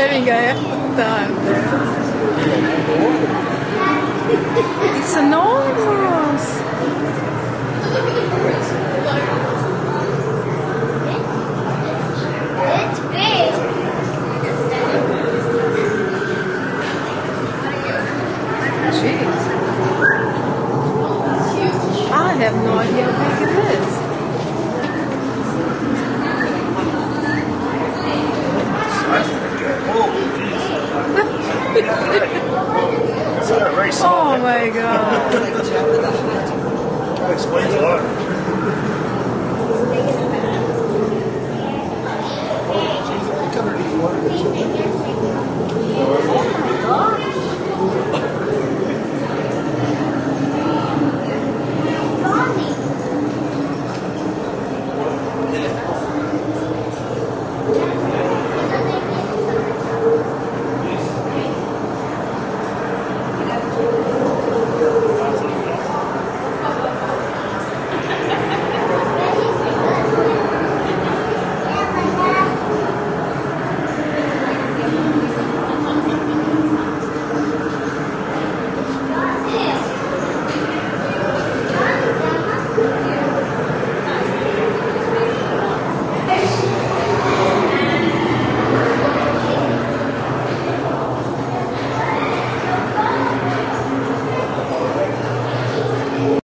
having a time there. It's enormous. It's big. Jeez. I have no idea how big it is. Very Oh my god. That explains a lot.